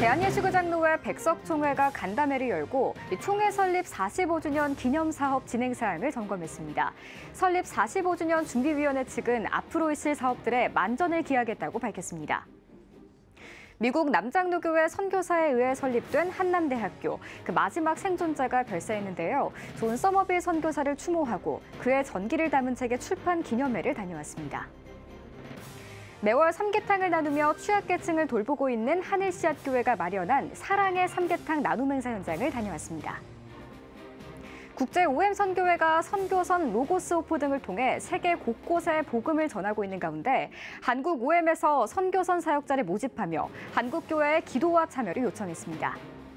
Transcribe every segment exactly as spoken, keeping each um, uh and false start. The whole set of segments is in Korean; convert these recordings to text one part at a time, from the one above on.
대한예수교장로회 백석총회가 간담회를 열고 총회 설립 사십오 주년 기념사업 진행 사항을 점검했습니다. 설립 사십오 주년 준비위원회 측은 앞으로 있을 사업들에 만전을 기하겠다고 밝혔습니다. 미국 남장로교회 선교사에 의해 설립된 한남대학교, 그 마지막 생존자가 별세했는데요. 존 서머빌 선교사를 추모하고 그의 전기를 담은 책의 출판 기념회를 다녀왔습니다. 매월 삼계탕을 나누며 취약계층을 돌보고 있는 하늘씨앗교회가 마련한 사랑의 삼계탕 나눔 행사 현장을 다녀왔습니다. 국제 오엠 선교회가 선교선 로고스 호프 등을 통해 세계 곳곳에 복음을 전하고 있는 가운데 한국 오엠에서 선교선 사역자를 모집하며 한국교회의 기도와 참여를 요청했습니다.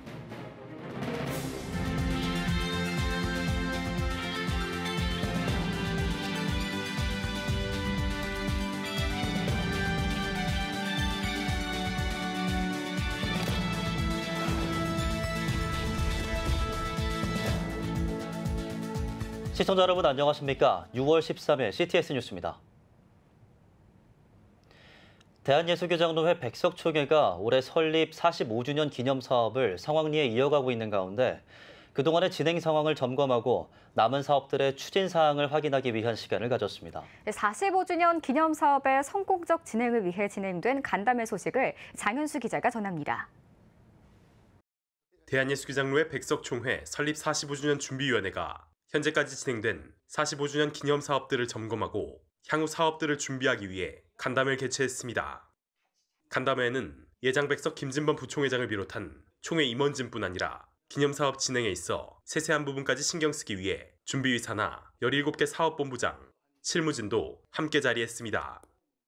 시청자 여러분 안녕하십니까? 유월 십삼일 씨티에스 뉴스입니다. 대한예수교장로회 백석총회가 올해 설립 사십오 주년 기념 사업을 성황리에 이어가고 있는 가운데 그동안의 진행 상황을 점검하고 남은 사업들의 추진 사항을 확인하기 위한 시간을 가졌습니다. 사십오 주년 기념 사업의 성공적 진행을 위해 진행된 간담회 소식을 장현수 기자가 전합니다. 대한예수교장로회 백석총회 설립 사십오 주년 준비위원회가 현재까지 진행된 사십오 주년 기념 사업들을 점검하고 향후 사업들을 준비하기 위해 간담회를 개최했습니다. 간담회에는 예장백석 김진범 부총회장을 비롯한 총회 임원진뿐 아니라 기념사업 진행에 있어 세세한 부분까지 신경 쓰기 위해 준비위 산하 열일곱 개 사업본부장, 실무진도 함께 자리했습니다.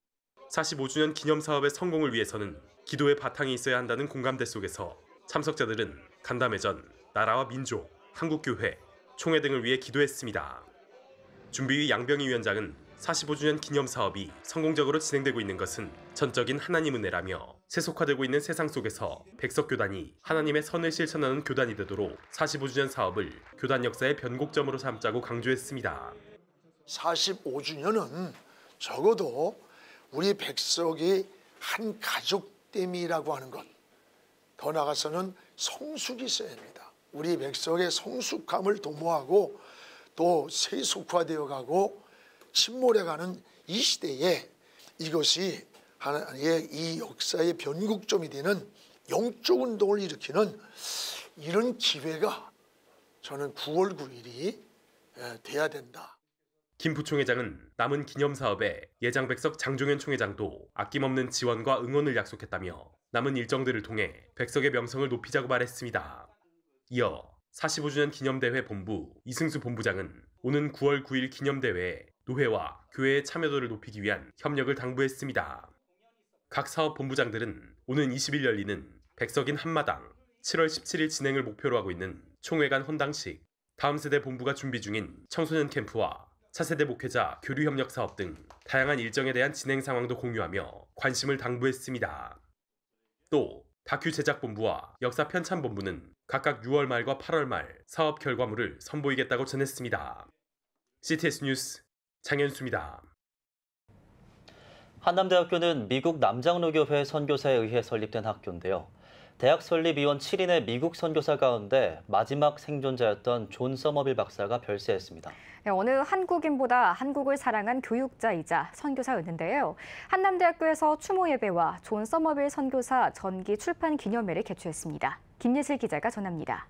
사십오 주년 기념사업의 성공을 위해서는 기도의 바탕이 있어야 한다는 공감대 속에서 참석자들은 간담회 전 나라와 민족, 한국교회, 총회 등을 위해 기도했습니다. 준비위 양병희 위원장은 사십오 주년 기념 사업이 성공적으로 진행되고 있는 것은 전적인 하나님 은혜라며 세속화되고 있는 세상 속에서 백석교단이 하나님의 선을 실천하는 교단이 되도록 사십오 주년 사업을 교단 역사의 변곡점으로 삼자고 강조했습니다. 사십오 주년은 적어도 우리 백석이 한 가족됨이라고 하는 것, 더 나아가서는 성숙이 있어야 합니다. 우리 백석의 성숙함을 도모하고 또 세속화되어 가고 침몰해가는 이 시대에 이것이 하나의 이 역사의 변곡점이 되는 영적 운동을 일으키는 이런 기회가 저는 구월 구일이 돼야 된다. 김 부총회장은 남은 기념사업에 예장백석 장종현 총회장도 아낌없는 지원과 응원을 약속했다며 남은 일정들을 통해 백석의 명성을 높이자고 말했습니다. 이어 사십오 주년 기념대회 본부 이승수 본부장은 오는 구월 구일 기념대회에 노회와 교회의 참여도를 높이기 위한 협력을 당부했습니다. 각 사업 본부장들은 오는 이십일 열리는 백석인 한마당, 칠월 십칠일 진행을 목표로 하고 있는 총회관 헌당식, 다음 세대 본부가 준비 중인 청소년 캠프와 차세대 목회자 교류 협력 사업 등 다양한 일정에 대한 진행 상황도 공유하며 관심을 당부했습니다. 또 다큐 제작본부와 역사 편찬본부는 각각 유월 말과 팔월 말 사업 결과물을 선보이겠다고 전했습니다. 씨티에스 뉴스 장현수입니다. 한남대학교는 미국 남장로교회 선교사에 의해 설립된 학교인데요. 대학 설립위원 칠 인의 미국 선교사 가운데 마지막 생존자였던 존 서머빌 박사가 별세했습니다. 네, 어느 한국인보다 한국을 사랑한 교육자이자 선교사였는데요. 한남대학교에서 추모 예배와 존 서머빌 선교사 전기 출판 기념회를 개최했습니다. 김예슬 기자가 전합니다.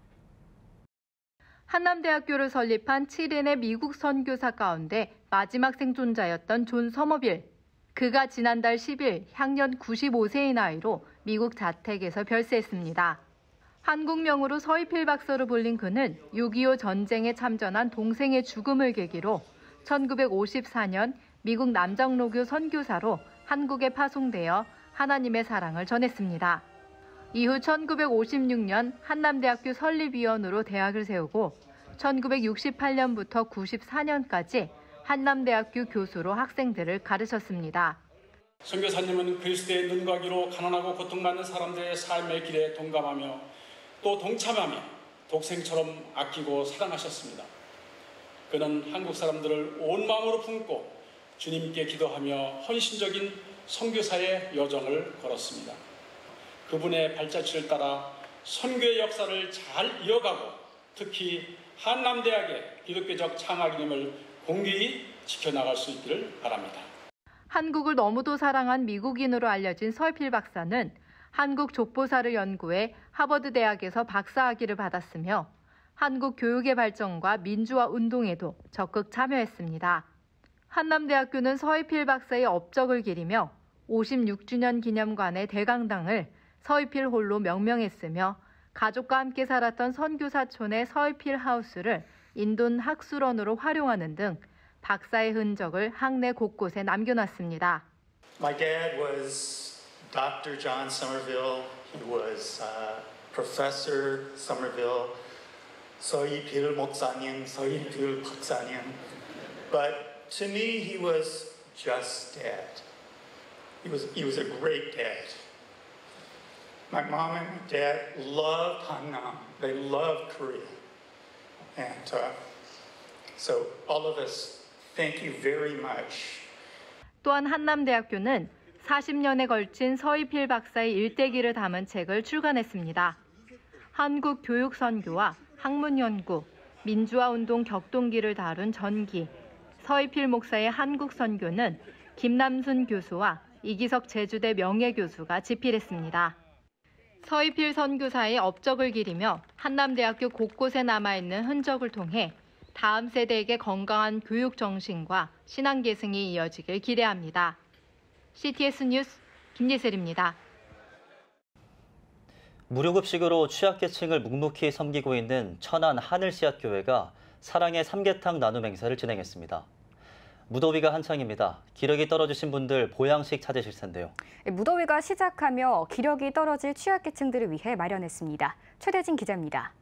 한남대학교를 설립한 칠 인의 미국 선교사 가운데 마지막 생존자였던 존 서머빌. 그가 지난달 십일 향년 구십오 세의 나이로 미국 자택에서 별세했습니다. 한국명으로 서희필 박사로 불린 그는 육이오 전쟁에 참전한 동생의 죽음을 계기로 천구백오십사년 미국 남장로교 선교사로 한국에 파송되어 하나님의 사랑을 전했습니다. 이후 천구백오십육년 한남대학교 설립위원으로 대학을 세우고 천구백육십팔년부터 구십사년까지 한남대학교 교수로 학생들을 가르쳤습니다. 선교사님은 그리스도의 눈과 귀로 가난하고 고통받는 사람들의 삶의 길에 동감하며 또 동참하며 독생처럼 아끼고 사랑하셨습니다. 그는 한국 사람들을 온 마음으로 품고 주님께 기도하며 헌신적인 선교사의 여정을 걸었습니다. 그분의 발자취를 따라 선교의 역사를 잘 이어가고 특히 한남대학의 기독교적 창학이념을 공개히 지켜나갈 수 있기를 바랍니다. 한국을 너무도 사랑한 미국인으로 알려진 서희필 박사는 한국 족보사를 연구해 하버드 대학에서 박사학위를 받았으며 한국 교육의 발전과 민주화 운동에도 적극 참여했습니다. 한남대학교는 서희필 박사의 업적을 기리며 오십육 주년 기념관의 대강당을 서희필 홀로 명명했으며 가족과 함께 살았던 선교사촌의 서희필 하우스를 인돈 학술원으로 활용하는 등 박사의 흔적을 학내 곳곳에 남겨놨습니다. My dad was Doctor John Somerville. He was uh, Professor Somerville. 서희필 목사님, 서희필 박사님. But to me, he was just dad. He was he was a great dad. My mom and my dad loved Hannam. They loved Korea, and uh, so all of us. Thank you very much. 또한 한남대학교는 사십 년에 걸친 서희필 박사의 일대기를 담은 책을 출간했습니다. 한국 교육 선교와 학문 연구, 민주화 운동 격동기를 다룬 전기, 서희필 목사의 한국 선교는 김남순 교수와 이기석 제주대 명예교수가 집필했습니다. 서희필 선교사의 업적을 기리며 한남대학교 곳곳에 남아있는 흔적을 통해 다음 세대에게 건강한 교육 정신과 신앙 계승이 이어지길 기대합니다. 씨티에스 뉴스 김예슬입니다. 무료급식으로 취약계층을 묵묵히 섬기고 있는 천안 하늘씨앗교회가 사랑의 삼계탕 나눔 행사를 진행했습니다. 무더위가 한창입니다. 기력이 떨어지신 분들 보양식 찾으실 텐데요. 무더위가 시작하며 기력이 떨어질 취약계층들을 위해 마련했습니다. 최대진 기자입니다.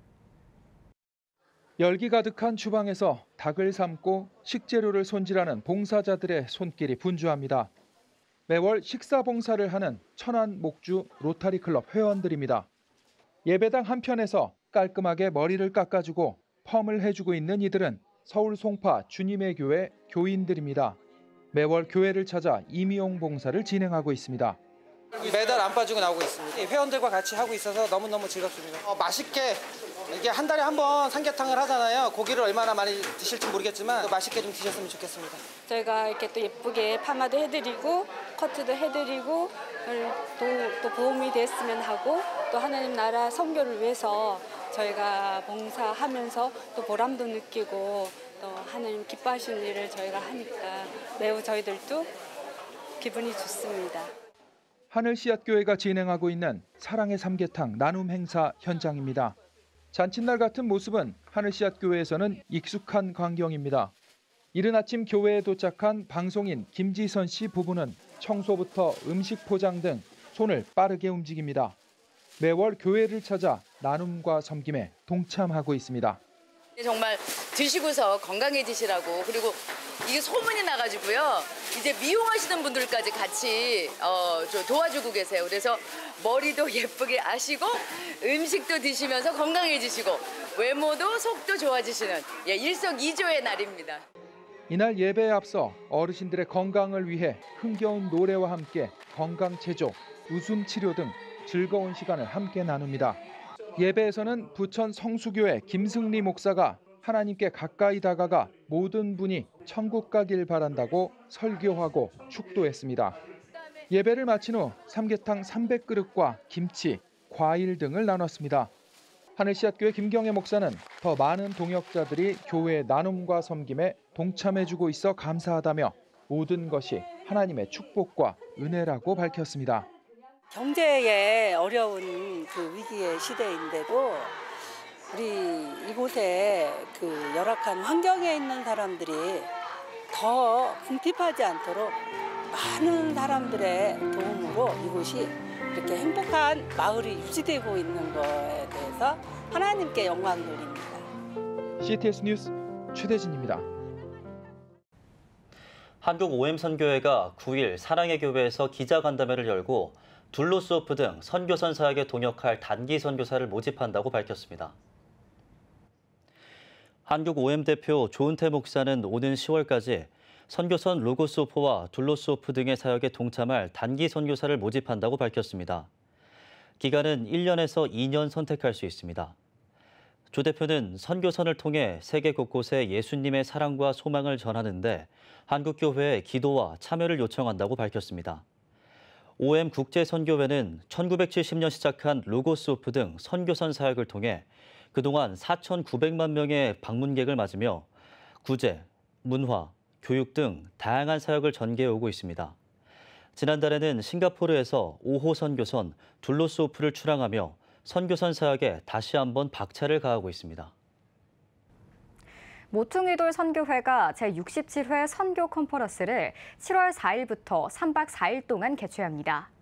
열기 가득한 주방에서 닭을 삶고 식재료를 손질하는 봉사자들의 손길이 분주합니다. 매월 식사 봉사를 하는 천안 목주 로타리 클럽 회원들입니다. 예배당 한편에서 깔끔하게 머리를 깎아주고 펌을 해주고 있는 이들은 서울 송파 주님의 교회 교인들입니다. 매월 교회를 찾아 임용 봉사를 진행하고 있습니다. 매달 안 빠지고 나오고 있습니다. 회원들과 같이 하고 있어서 너무너무 즐겁습니다. 어, 맛있게 이게 한 달에 한 번 삼계탕을 하잖아요. 고기를 얼마나 많이 드실지 모르겠지만 맛있게 좀 드셨으면 좋겠습니다. 저희가 이렇게 또 예쁘게 파마도 해드리고 커트도 해드리고 또, 또 도움이 됐으면 하고 또 하나님 나라 선교를 위해서 저희가 봉사하면서 또 보람도 느끼고 또 하나님 기뻐하시는 일을 저희가 하니까 매우 저희들도 기분이 좋습니다. 하늘씨앗교회가 진행하고 있는 사랑의 삼계탕 나눔 행사 현장입니다. 잔칫날 같은 모습은 하늘씨앗교회에서는 익숙한 광경입니다. 이른 아침 교회에 도착한 방송인 김지선 씨 부부는 청소부터 음식 포장 등 손을 빠르게 움직입니다. 매월 교회를 찾아 나눔과 섬김에 동참하고 있습니다. 정말 드시고서 건강해지시라고 그리고 이게 소문이 나가지고요. 이제 미용하시는 분들까지 같이 어, 도와주고 계세요. 그래서 머리도 예쁘게 아시고 음식도 드시면서 건강해지시고 외모도 속도 좋아지시는 예, 일석이조의 날입니다. 이날 예배에 앞서 어르신들의 건강을 위해 흥겨운 노래와 함께 건강체조, 웃음치료 등 즐거운 시간을 함께 나눕니다. 예배에서는 부천 성수교회 김승리 목사가 하나님께 가까이 다가가 모든 분이 천국 가길 바란다고 설교하고 축도했습니다. 예배를 마친 후 삼계탕 삼백 그릇과 김치, 과일 등을 나눴습니다. 하늘씨앗교회 김경애 목사는 더 많은 동역자들이 교회의 나눔과 섬김에 동참해주고 있어 감사하다며 모든 것이 하나님의 축복과 은혜라고 밝혔습니다. 경제에 어려운 그 위기의 시대인데도 우리 이곳에 그 열악한 환경에 있는 사람들이 더 궁핍하지 않도록 많은 사람들의 도움으로 이곳이 이렇게 행복한 마을이 유지되고 있는 거에 대해서 하나님께 영광 돌립니다. 씨티에스 뉴스 최대진입니다. 한국 오엠 선교회가 구 일 사랑의 교회에서 기자간담회를 열고 둘로스 오프 등 선교선 사역에 동역할 단기 선교사를 모집한다고 밝혔습니다. 한국 오엠 대표 조은태 목사는 오는 시월까지 선교선 로고스 오프와 둘로스 오프 등의 사역에 동참할 단기 선교사를 모집한다고 밝혔습니다. 기간은 일 년에서 이 년 선택할 수 있습니다. 조 대표는 선교선을 통해 세계 곳곳에 예수님의 사랑과 소망을 전하는데 한국교회에 기도와 참여를 요청한다고 밝혔습니다. 오엠 국제선교회는 천구백칠십 년 시작한 로고스 오프 등 선교선 사역을 통해 그동안 사천구백만 명의 방문객을 맞으며 구제, 문화, 교육 등 다양한 사역을 전개해오고 있습니다. 지난달에는 싱가포르에서 오 호 선교선 둘로스 오프를 출항하며 선교선 사역에 다시 한번 박차를 가하고 있습니다. 모퉁이돌 선교회가 제육십칠 회 선교 컨퍼런스를 칠월 사일부터 삼 박 사 일 동안 개최합니다.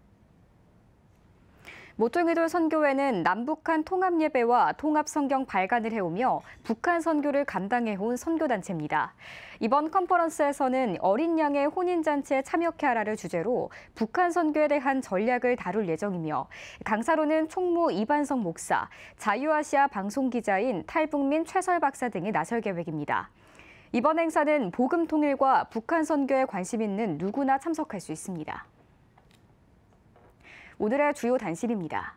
모퉁이돌 선교회는 남북한 통합예배와 통합성경 발간을 해오며 북한 선교를 감당해온 선교단체입니다. 이번 컨퍼런스에서는 어린 양의 혼인잔치에 참여케 하라를 주제로 북한 선교에 대한 전략을 다룰 예정이며 강사로는 총무 이반성 목사, 자유아시아 방송기자인 탈북민 최설 박사 등이 나설 계획입니다. 이번 행사는 복음 통일과 북한 선교에 관심 있는 누구나 참석할 수 있습니다. 오늘의 주요 단신입니다.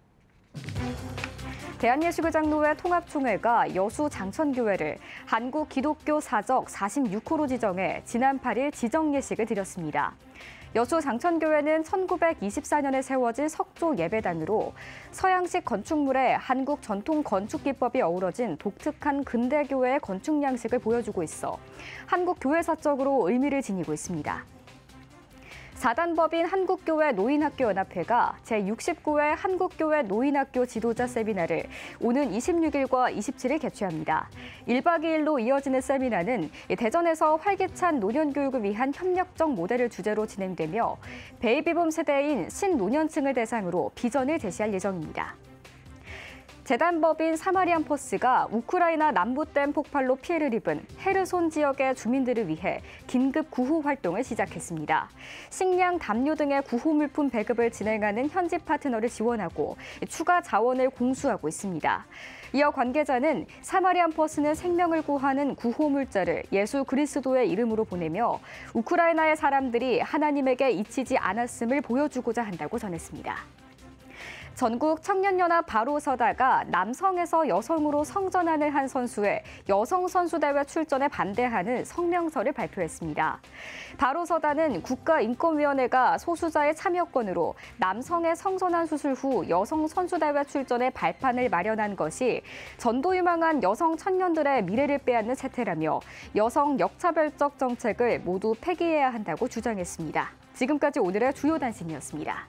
대한예수교장로회 통합총회가 여수 장천교회를 한국 기독교 사적 사십육 호로 지정해 지난 팔 일 지정 예식을 드렸습니다. 여수 장천교회는 천구백이십사 년에 세워진 석조 예배당으로 서양식 건축물에 한국 전통 건축 기법이 어우러진 독특한 근대교회의 건축 양식을 보여주고 있어 한국 교회사적으로 의미를 지니고 있습니다. 사단법인 한국교회 노인학교연합회가 제육십구 회 한국교회 노인학교 지도자 세미나를 오는 이십육 일과 이십칠 일 개최합니다. 일 박 이 일로 이어지는 세미나는 대전에서 활기찬 노년교육을 위한 협력적 모델을 주제로 진행되며 베이비붐 세대인 신노년층을 대상으로 비전을 제시할 예정입니다. 재단법인 사마리안 퍼스가 우크라이나 남부댐 폭발로 피해를 입은 헤르손 지역의 주민들을 위해 긴급 구호 활동을 시작했습니다. 식량, 담요 등의 구호 물품 배급을 진행하는 현지 파트너를 지원하고 추가 자원을 공수하고 있습니다. 이어 관계자는 사마리안 퍼스는 생명을 구하는 구호 물자를 예수 그리스도의 이름으로 보내며 우크라이나의 사람들이 하나님에게 잊히지 않았음을 보여주고자 한다고 전했습니다. 전국 청년연합 바로서다가 남성에서 여성으로 성전환을 한 선수의 여성선수대회 출전에 반대하는 성명서를 발표했습니다. 바로서다는 국가인권위원회가 소수자의 참여권으로 남성의 성전환 수술 후 여성선수대회 출전에 발판을 마련한 것이 전도유망한 여성 청년들의 미래를 빼앗는 세태라며 여성 역차별적 정책을 모두 폐기해야 한다고 주장했습니다. 지금까지 오늘의 주요 단신이었습니다.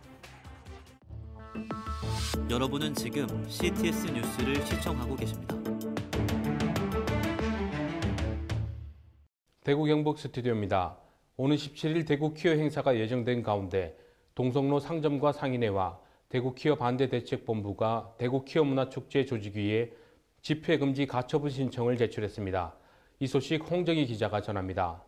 여러분은 지금 씨티에스 뉴스를 시청하고 계십니다. 대구 경북 스튜디오입니다. 오는 십칠 일 대구 퀴어 행사가 예정된 가운데 동성로 상점과 상인회와 대구 퀴어 반대대책본부가 대구 퀴어 문화축제 조직위에 집회금지 가처분 신청을 제출했습니다. 이 소식 홍정희 기자가 전합니다.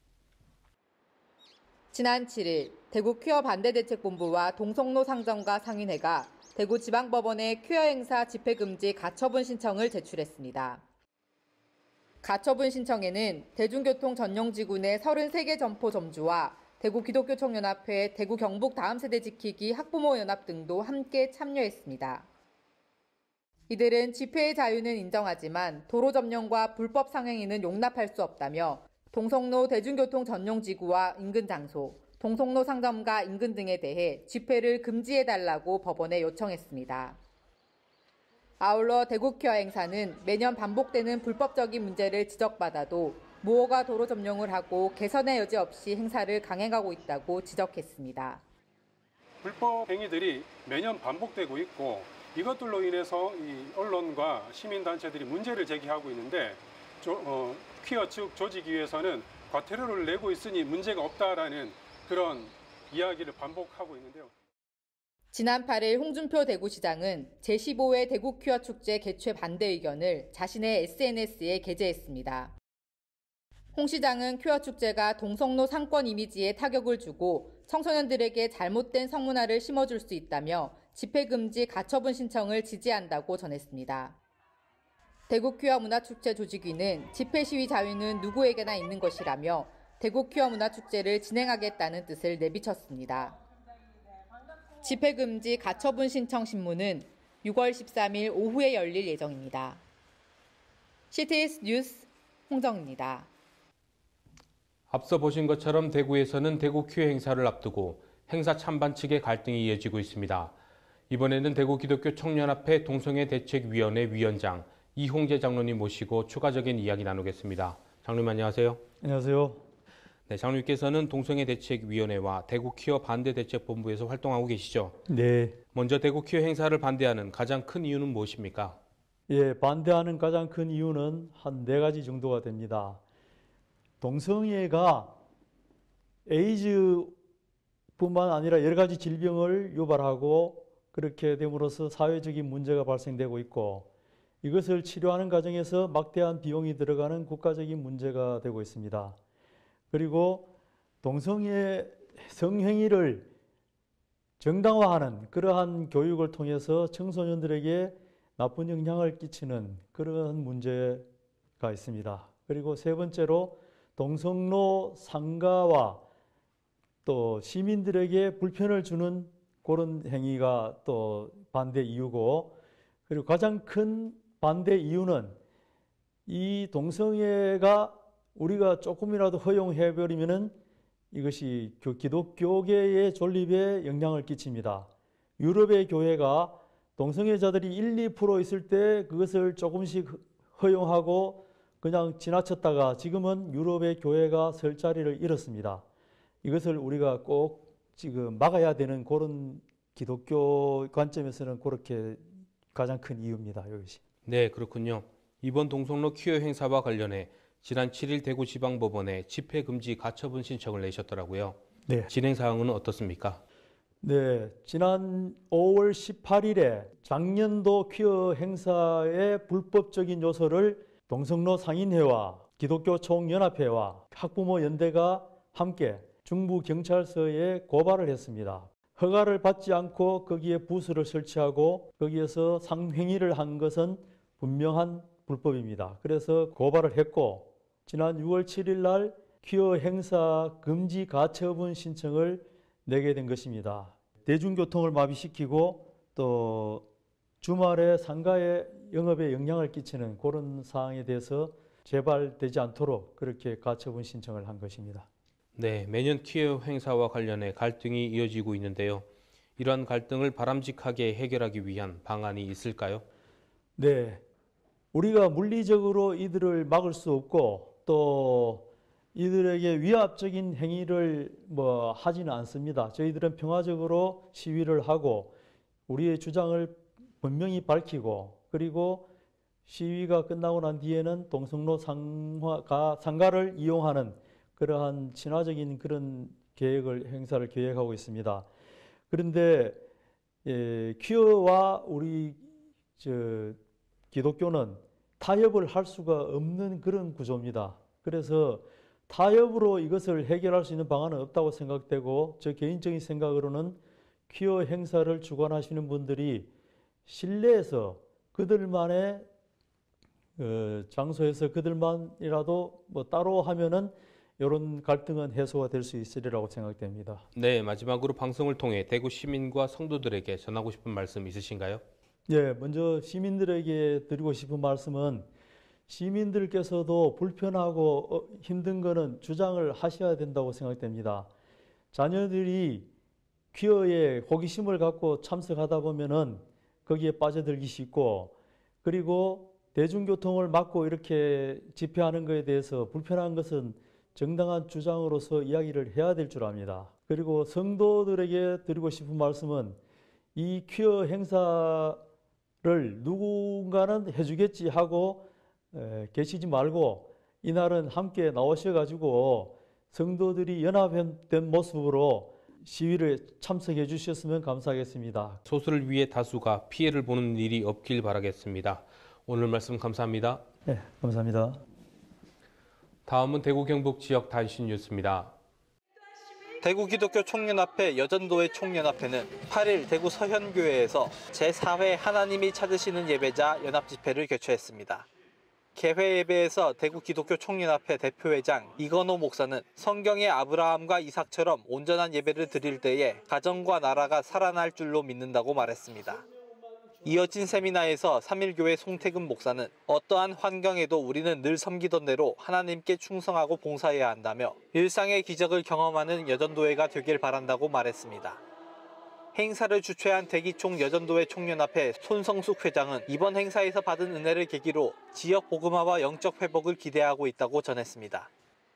지난 칠 일 대구 퀴어 반대대책본부와 동성로 상점과 상인회가 대구지방법원에 퀴어 행사 집회금지 가처분 신청을 제출했습니다. 가처분 신청에는 대중교통 전용지구 내 서른세 개 점포 점주와 대구 기독교총연합회, 대구 경북 다음세대 지키기 학부모연합 등도 함께 참여했습니다. 이들은 집회의 자유는 인정하지만 도로 점령과 불법 상행위는 용납할 수 없다며 동성로 대중교통 전용지구와 인근 장소, 동성로 상점과 인근 등에 대해 집회를 금지해달라고 법원에 요청했습니다. 아울러 대구 퀴어 행사는 매년 반복되는 불법적인 문제를 지적받아도 무허가 도로 점령을 하고 개선의 여지 없이 행사를 강행하고 있다고 지적했습니다. 불법 행위들이 매년 반복되고 있고 이것들로 인해서 이 언론과 시민단체들이 문제를 제기하고 있는데 조, 어, 퀴어 측 조직위에서는 과태료를 내고 있으니 문제가 없다라는 그런 이야기를 반복하고 있는데요. 지난 팔 일 홍준표 대구시장은 제십오 회 대구 퀴어 축제 개최 반대 의견을 자신의 에스엔에스에 게재했습니다. 홍 시장은 퀴어 축제가 동성로 상권 이미지에 타격을 주고 청소년들에게 잘못된 성문화를 심어줄 수 있다며 집회금지 가처분 신청을 지지한다고 전했습니다. 대구 퀴어 문화축제 조직위는 집회 시위 자유는 누구에게나 있는 것이라며 대구 퀴어 문화축제를 진행하겠다는 뜻을 내비쳤습니다. 집회금지 가처분 신청 신문은 유월 십삼일 오후에 열릴 예정입니다. 씨티에스 뉴스 홍정입니다. 앞서 보신 것처럼 대구에서는 대구 큐어 행사를 앞두고 행사 찬반 측의 갈등이 이어지고 있습니다. 이번에는 대구 기독교 청년합회 동성애 대책위원회 위원장 이홍재 장로님 모시고 추가적인 이야기 나누겠습니다. 장로님 안녕하세요. 안녕하세요. 네, 장로님께서는 동성애 대책위원회와 대구 퀴어 반대 대책본부에서 활동하고 계시죠? 네. 먼저 대구 퀴어 행사를 반대하는 가장 큰 이유는 무엇입니까? 예, 반대하는 가장 큰 이유는 한 네 가지 정도가 됩니다. 동성애가 에이즈뿐만 아니라 여러 가지 질병을 유발하고 그렇게 됨으로써 사회적인 문제가 발생되고 있고 이것을 치료하는 과정에서 막대한 비용이 들어가는 국가적인 문제가 되고 있습니다. 그리고 동성애 성행위를 정당화하는 그러한 교육을 통해서 청소년들에게 나쁜 영향을 끼치는 그러한 문제가 있습니다. 그리고 세 번째로 동성로 상가와 또 시민들에게 불편을 주는 그런 행위가 또 반대 이유고, 그리고 가장 큰 반대 이유는 이 동성애가 우리가 조금이라도 허용해버리면은 이것이 기독교계의 존립에 영향을 끼칩니다. 유럽의 교회가 동성애자들이 일, 이 퍼센트 있을 때 그것을 조금씩 허용하고 그냥 지나쳤다가 지금은 유럽의 교회가 설 자리를 잃었습니다. 이것을 우리가 꼭 지금 막아야 되는 그런 기독교 관점에서는 그렇게 가장 큰 이유입니다. 이것이. 네, 그렇군요. 이번 동성로 퀴어 행사와 관련해 지난 칠일 대구지방법원에 집회금지 가처분 신청을 내셨더라고요. 네. 진행 사항은 어떻습니까? 네, 지난 오월 십팔일에 작년도 퀴어 행사의 불법적인 요소를 동성로 상인회와 기독교 총연합회와 학부모 연대가 함께 중부경찰서에 고발을 했습니다. 허가를 받지 않고 거기에 부스를 설치하고 거기에서 상행위를 한 것은 분명한 불법입니다. 그래서 고발을 했고 지난 유월 칠일 날 퀴어 행사 금지 가처분 신청을 내게 된 것입니다. 대중교통을 마비시키고 또 주말에 상가의 영업에 영향을 끼치는 그런 사항에 대해서 재발되지 않도록 그렇게 가처분 신청을 한 것입니다. 네, 매년 퀴어 행사와 관련해 갈등이 이어지고 있는데요. 이러한 갈등을 바람직하게 해결하기 위한 방안이 있을까요? 네, 우리가 물리적으로 이들을 막을 수 없고 또 이들에게 위압적인 행위를 뭐 하지는 않습니다. 저희들은 평화적으로 시위를 하고 우리의 주장을 분명히 밝히고 그리고 시위가 끝나고 난 뒤에는 동성로 상가, 상가를 이용하는 그러한 친화적인 그런 계획을 행사를 계획하고 있습니다. 그런데 예, 퀴어와 우리 저 기독교는 타협을 할 수가 없는 그런 구조입니다. 그래서 타협으로 이것을 해결할 수 있는 방안은 없다고 생각되고 저 개인적인 생각으로는 퀴어 행사를 주관하시는 분들이 실내에서 그들만의 어, 장소에서 그들만이라도 뭐 따로 하면은 이런 갈등은 해소가 될 수 있으리라고 생각됩니다. 네, 마지막으로 방송을 통해 대구 시민과 성도들에게 전하고 싶은 말씀 있으신가요? 네, 먼저 시민들에게 드리고 싶은 말씀은 시민들께서도 불편하고 힘든 거는 주장을 하셔야 된다고 생각됩니다. 자녀들이 퀴어에 호기심을 갖고 참석하다 보면은 거기에 빠져들기 쉽고 그리고 대중교통을 막고 이렇게 집회하는 것에 대해서 불편한 것은 정당한 주장으로서 이야기를 해야 될 줄 압니다. 그리고 성도들에게 드리고 싶은 말씀은 이 퀴어 행사를 누군가는 해주겠지 하고 에, 계시지 말고 이날은 함께 나오셔가지고 성도들이 연합된 모습으로 시위를 참석해 주셨으면 감사하겠습니다. 소수를 위해 다수가 피해를 보는 일이 없길 바라겠습니다. 오늘 말씀 감사합니다. 네, 감사합니다. 다음은 대구 경북 지역 단신 뉴스입니다. 대구 기독교 총연합회 여전도회 총연합회는 팔일 대구 서현교회에서 제사 회 하나님이 찾으시는 예배자 연합집회를 개최했습니다. 개회 예배에서 대구 기독교 총연합회 대표회장 이건호 목사는 성경의 아브라함과 이삭처럼 온전한 예배를 드릴 때에 가정과 나라가 살아날 줄로 믿는다고 말했습니다. 이어진 세미나에서 삼일교회 송태금 목사는 어떠한 환경에도 우리는 늘 섬기던 대로 하나님께 충성하고 봉사해야 한다며 일상의 기적을 경험하는 여전도회가 되길 바란다고 말했습니다. 행사를 주최한 대기총 여전도회 총연합회 손성숙 회장은 이번 행사에서 받은 은혜를 계기로 지역 복음화와 영적 회복을 기대하고 있다고 전했습니다.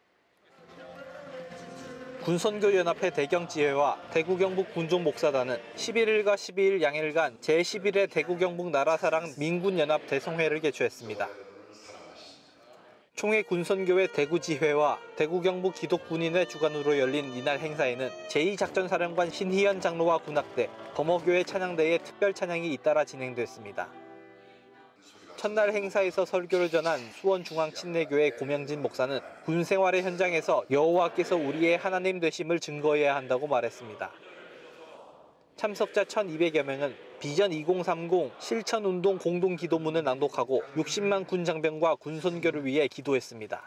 군선교연합회 대경지회와 대구 경북 군종 목사단은 십일일과 십이일 양일간 제십일 회 대구 경북 나라사랑 민군연합 대성회를 개최했습니다. 총회 군선교회 대구지회와 대구 경북 기독군인회 주관으로 열린 이날 행사에는 제이 작전사령관 신희연 장로와 군악대, 범어교회 찬양대의 특별 찬양이 잇따라 진행됐습니다. 첫날 행사에서 설교를 전한 수원중앙친례교회 고명진 목사는 군 생활의 현장에서 여호와께서 우리의 하나님 되심을 증거해야 한다고 말했습니다. 참석자 천이백여 명은 비전 이공삼공 실천운동 공동기도문을 낭독하고 육십만 군 장병과 군선교를 위해 기도했습니다.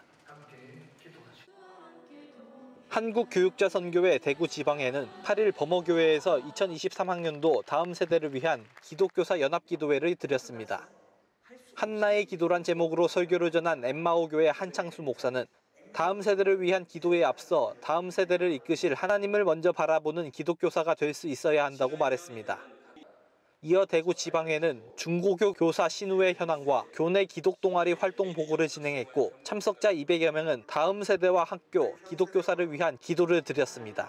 한국교육자선교회 대구지방회는 팔일 범어교회에서 이천이십삼 학년도 다음 세대를 위한 기독교사 연합기도회를 드렸습니다. 한나의 기도란 제목으로 설교를 전한 엠마오교회 한창수 목사는 다음 세대를 위한 기도에 앞서 다음 세대를 이끄실 하나님을 먼저 바라보는 기독교사가 될 수 있어야 한다고 말했습니다. 이어 대구 지방회는 중고교 교사 신우의 현황과 교내 기독 동아리 활동 보고를 진행했고 참석자 이백여 명은 다음 세대와 학교, 기독교사를 위한 기도를 드렸습니다.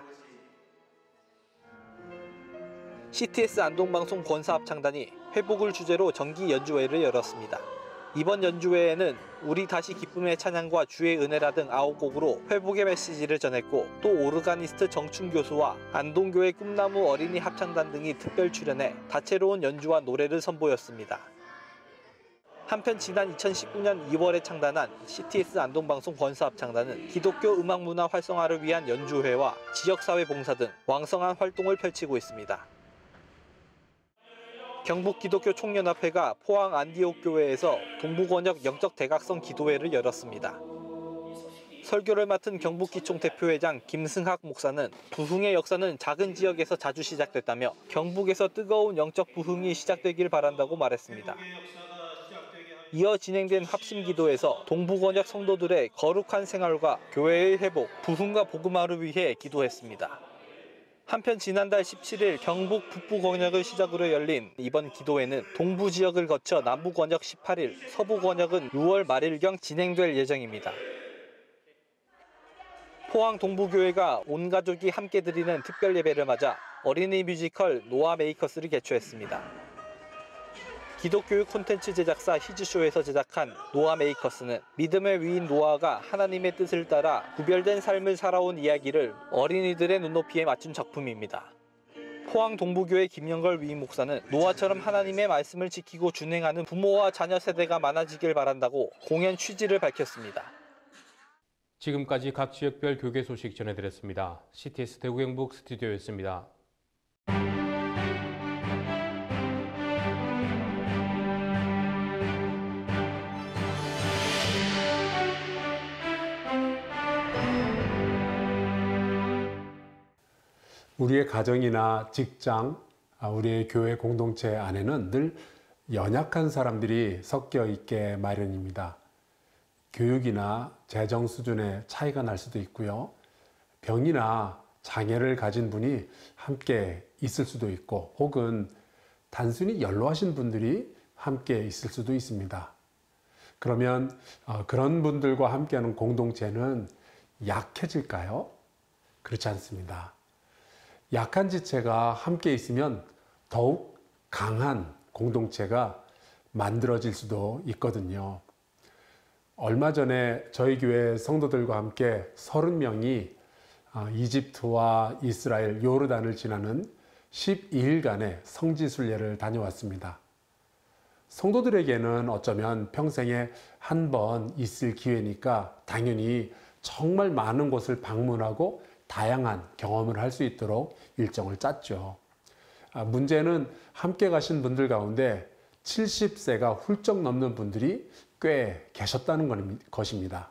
씨티에스 안동방송 권사합창단이 회복을 주제로 정기 연주회를 열었습니다. 이번 연주회에는 우리 다시 기쁨의 찬양과 주의 은혜라 등 아홉 곡으로 회복의 메시지를 전했고 또 오르가니스트 정춘 교수와 안동교회 꿈나무 어린이 합창단 등이 특별 출연해 다채로운 연주와 노래를 선보였습니다. 한편 지난 이천십구 년 이월에 창단한 씨티에스 안동방송 권사합창단은 기독교 음악문화 활성화를 위한 연주회와 지역사회 봉사 등 왕성한 활동을 펼치고 있습니다. 경북기독교 총연합회가 포항 안디옥교회에서 동북원역 영적 대각성 기도회를 열었습니다. 설교를 맡은 경북기총 대표회장 김승학 목사는 부흥의 역사는 작은 지역에서 자주 시작됐다며 경북에서 뜨거운 영적 부흥이 시작되길 바란다고 말했습니다. 이어 진행된 합심기도에서 동북원역 성도들의 거룩한 생활과 교회의 회복, 부흥과 복음화를 위해 기도했습니다. 한편 지난달 십칠일 경북 북부권역을 시작으로 열린 이번 기도회는 동부 지역을 거쳐 남부권역 십팔일, 서부권역은 유월 말일경 진행될 예정입니다. 포항 동부교회가 온 가족이 함께 드리는 특별 예배를 맞아 어린이 뮤지컬 노아 메이커스를 개최했습니다. 기독교육 콘텐츠 제작사 히즈쇼에서 제작한 노아 메이커스는 믿음의 위인 노아가 하나님의 뜻을 따라 구별된 삶을 살아온 이야기를 어린이들의 눈높이에 맞춘 작품입니다. 포항 동부교회 김영걸 위임 목사는 노아처럼 하나님의 말씀을 지키고 준행하는 부모와 자녀 세대가 많아지길 바란다고 공연 취지를 밝혔습니다. 지금까지 각 지역별 교계 소식 전해드렸습니다. 씨티에스 대구 경북 스튜디오였습니다. 우리의 가정이나 직장, 우리의 교회 공동체 안에는 늘 연약한 사람들이 섞여 있게 마련입니다. 교육이나 재정 수준의 차이가 날 수도 있고요. 병이나 장애를 가진 분이 함께 있을 수도 있고 혹은 단순히 연로하신 분들이 함께 있을 수도 있습니다. 그러면 그런 분들과 함께하는 공동체는 약해질까요? 그렇지 않습니다. 약한 지체가 함께 있으면 더욱 강한 공동체가 만들어질 수도 있거든요. 얼마 전에 저희 교회 성도들과 함께 서른 명이 이집트와 이스라엘, 요르단을 지나는 십이일간의 성지순례를 다녀왔습니다. 성도들에게는 어쩌면 평생에 한 번 있을 기회니까 당연히 정말 많은 곳을 방문하고 다양한 경험을 할 수 있도록 일정을 짰죠. 문제는 함께 가신 분들 가운데 칠십 세가 훌쩍 넘는 분들이 꽤 계셨다는 것입니다.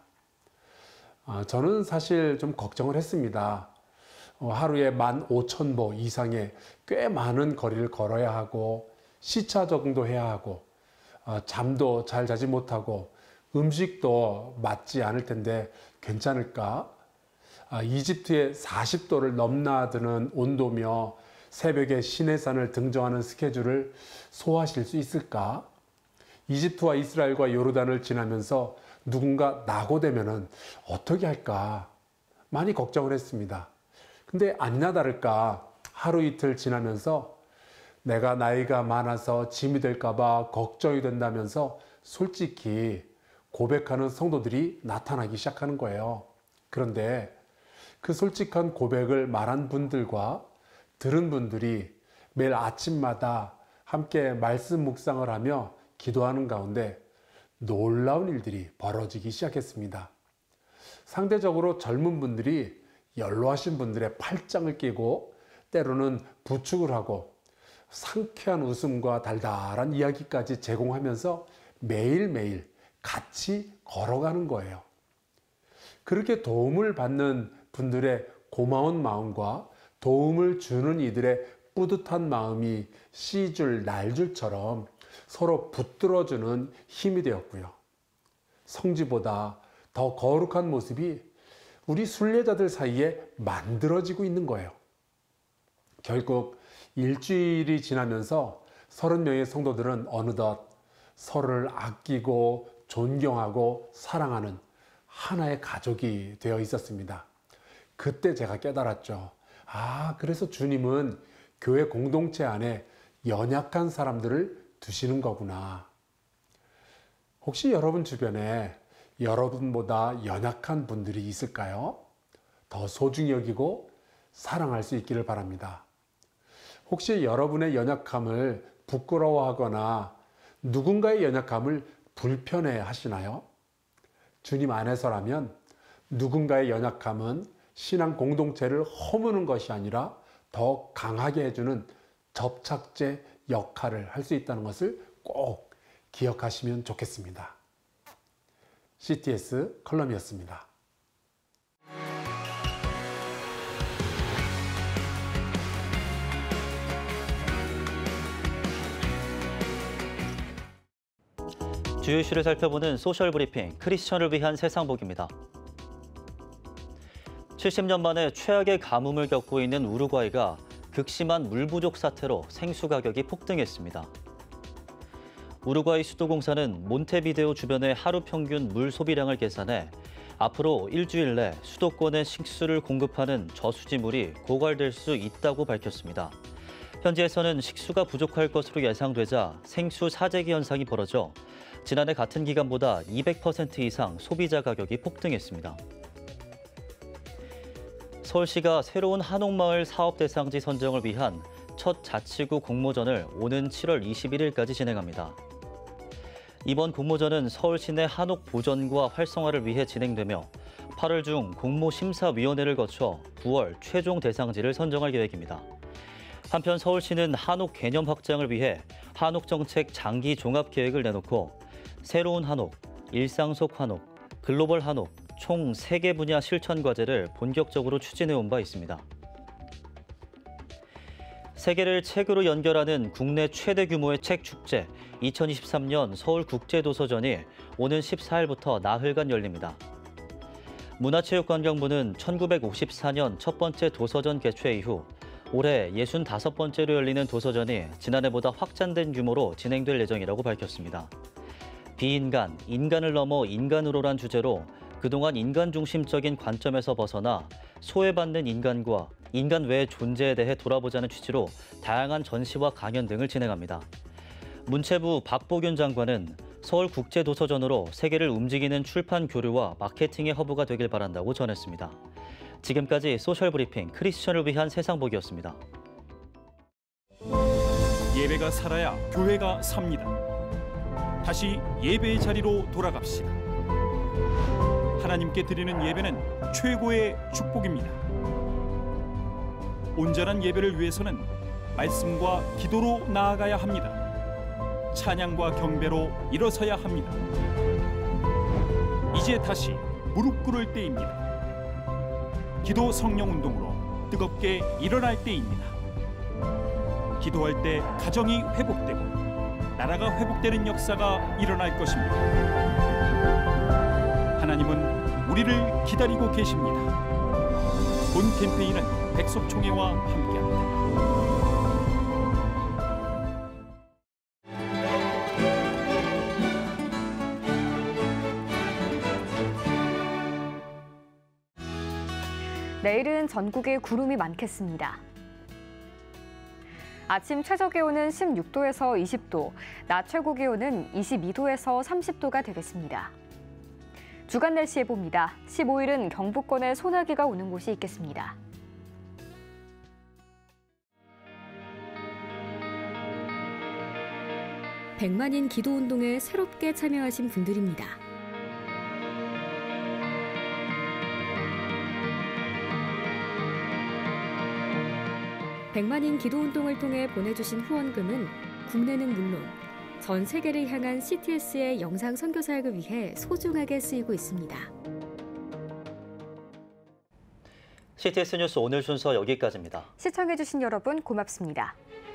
저는 사실 좀 걱정을 했습니다. 하루에 만 오천 보 이상의 꽤 많은 거리를 걸어야 하고 시차 적응도 해야 하고 잠도 잘 자지 못하고 음식도 맞지 않을 텐데 괜찮을까? 이집트의 사십 도를 넘나드는 온도며 새벽에 시내산을 등정하는 스케줄을 소화하실 수 있을까? 이집트와 이스라엘과 요르단을 지나면서 누군가 낙오되면은 어떻게 할까? 많이 걱정을 했습니다. 근데 아니나 다를까 하루 이틀 지나면서 내가 나이가 많아서 짐이 될까 봐 걱정이 된다면서 솔직히 고백하는 성도들이 나타나기 시작하는 거예요. 그런데 그 솔직한 고백을 말한 분들과 들은 분들이 매일 아침마다 함께 말씀 묵상을 하며 기도하는 가운데 놀라운 일들이 벌어지기 시작했습니다. 상대적으로 젊은 분들이 연로하신 분들의 팔짱을 끼고 때로는 부축을 하고 상쾌한 웃음과 달달한 이야기까지 제공하면서 매일매일 같이 걸어가는 거예요. 그렇게 도움을 받는 분들의 고마운 마음과 도움을 주는 이들의 뿌듯한 마음이 씨줄 날줄처럼 서로 붙들어주는 힘이 되었고요. 성지보다 더 거룩한 모습이 우리 순례자들 사이에 만들어지고 있는 거예요. 결국 일주일이 지나면서 서른 명의 성도들은 어느덧 서로를 아끼고 존경하고 사랑하는 하나의 가족이 되어 있었습니다. 그때 제가 깨달았죠. 아, 그래서 주님은 교회 공동체 안에 연약한 사람들을 두시는 거구나. 혹시 여러분 주변에 여러분보다 연약한 분들이 있을까요? 더 소중히 여기고 사랑할 수 있기를 바랍니다. 혹시 여러분의 연약함을 부끄러워하거나 누군가의 연약함을 불편해 하시나요? 주님 안에서라면 누군가의 연약함은 신앙 공동체를 허무는 것이 아니라 더 강하게 해주는 접착제 역할을 할 수 있다는 것을 꼭 기억하시면 좋겠습니다. 씨티에스 컬럼이었습니다. 주요 이슈를 살펴보는 소셜 브리핑, 크리스천을 위한 세상복입니다. 칠십 년 만에 최악의 가뭄을 겪고 있는 우루과이가 극심한 물 부족 사태로 생수 가격이 폭등했습니다. 우루과이 수도공사는 몬테비데오 주변의 하루 평균 물 소비량을 계산해 앞으로 일주일 내 수도권에 식수를 공급하는 저수지물이 고갈될 수 있다고 밝혔습니다. 현지에서는 식수가 부족할 것으로 예상되자 생수 사재기 현상이 벌어져 지난해 같은 기간보다 이백 퍼센트 이상 소비자 가격이 폭등했습니다. 서울시가 새로운 한옥마을 사업 대상지 선정을 위한 첫 자치구 공모전을 오는 칠월 이십일일까지 진행합니다. 이번 공모전은 서울시 내 한옥 보전과 활성화를 위해 진행되며 팔월 중 공모심사위원회를 거쳐 구월 최종 대상지를 선정할 계획입니다. 한편 서울시는 한옥 개념 확장을 위해 한옥정책 장기 종합계획을 내놓고 새로운 한옥, 일상 속 한옥, 글로벌 한옥 총 세 개 분야 실천 과제를 본격적으로 추진해온 바 있습니다. 세계를 책으로 연결하는 국내 최대 규모의 책 축제 이천이십삼 년 서울국제도서전이 오는 십사일부터 나흘간 열립니다. 문화체육관광부는 천구백오십사 년 첫 번째 도서전 개최 이후 올해 예순다섯 번째로 열리는 도서전이 지난해보다 확장된 규모로 진행될 예정이라고 밝혔습니다. 비인간, 인간을 넘어 인간으로란 주제로 그동안 인간 중심적인 관점에서 벗어나 소외받는 인간과 인간 외의 존재에 대해 돌아보자는 취지로 다양한 전시와 강연 등을 진행합니다. 문체부 박보균 장관은 서울국제도서전으로 세계를 움직이는 출판 교류와 마케팅의 허브가 되길 바란다고 전했습니다. 지금까지 소셜브리핑 크리스천을 위한 세상복이었습니다. 예배가 살아야 교회가 삽니다. 다시 예배의 자리로 돌아갑시다. 하나님께 드리는 예배는 최고의 축복입니다. 온전한 예배를 위해서는 말씀과 기도로 나아가야 합니다. 찬양과 경배로 일어서야 합니다. 이제 다시 무릎 꿇을 때입니다. 기도 성령 운동으로 뜨겁게 일어날 때입니다. 기도할 때 가정이 회복되고 나라가 회복되는 역사가 일어날 것입니다. 하나님은 우리를 기다리고 계십니다. 본 캠페인은 백석총회와 함께합니다. 내일은 전국에 구름이 많겠습니다. 아침 최저 기온은 십육 도에서 이십 도, 낮 최고 기온은 이십이 도에서 삼십 도가 되겠습니다. 주간 날씨 예보입니다. 십오 일은 경북권에 소나기가 오는 곳이 있겠습니다. 백만인 기도운동에 새롭게 참여하신 분들입니다. 백만인 기도운동을 통해 보내주신 후원금은 국내는 물론 전 세계를 향한 씨티에스의 영상 선교 사역을 위해 소중하게 쓰이고 있습니다. 씨티에스 뉴스 오늘 순서 여기까지입니다. 시청해주신 여러분 고맙습니다.